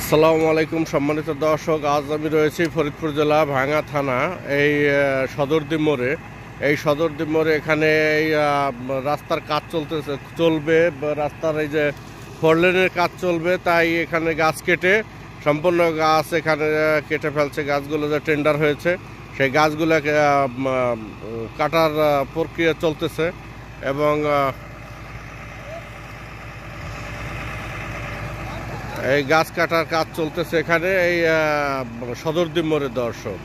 আসসালামু আলাইকুম সম্মানিত দর্শক, আজ আমি রয়েছি ফরিদপুর জেলা ভাঙ্গা থানা এই সদরদ্বীপ মোড়ে। এই সদরদ্বীপ মোড়ে এখানে এই রাস্তার কাজ চলবে, রাস্তার এই যে 4 লেনের কাজ চলবে, তাই এখানে গাছ কেটে সম্পূর্ণ গাছ এখানে কেটে ফেলছে। গাছগুলো যে টেন্ডার হয়েছে সেই গাছগুলো কাটার প্রক্রিয়া চলতেছে এবং এই গাছ কাটার কাজ চলতেছে এখানে এই সদরদ্বীপ মোড়ে দর্শক।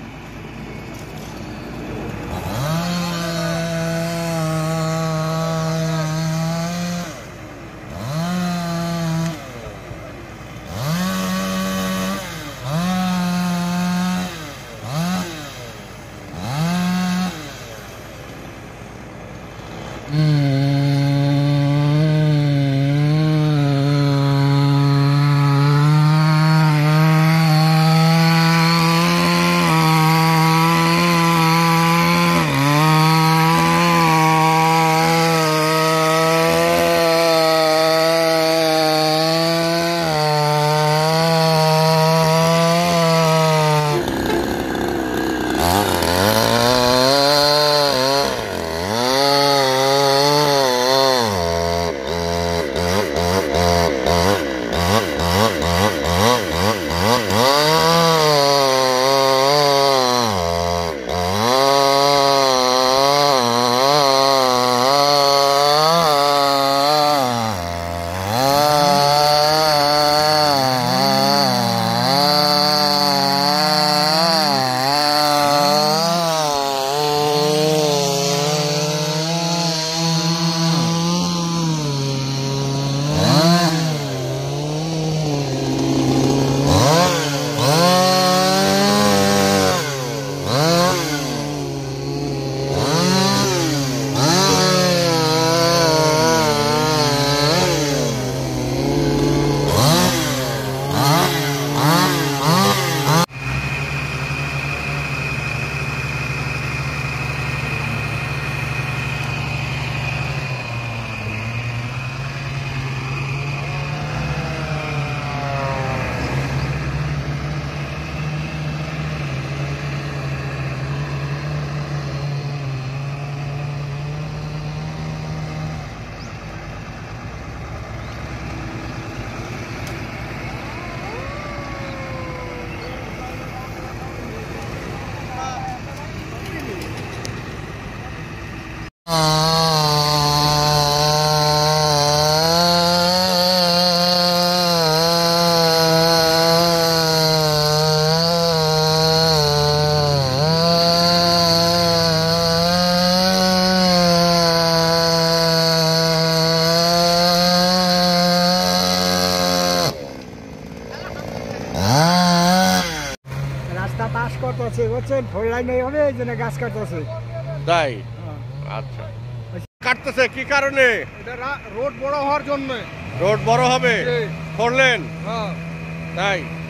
রাস্তা পাস করতেছে বুঝছেন, 4 লাইন হবে এই জন্য গাছ কাটতেছে। তাই? আচ্ছা, কাটতেছে কি কারণে? রোড বড় হওয়ার জন্য। রোড বড় হবে, 4 লেন। হ্যাঁ তাই।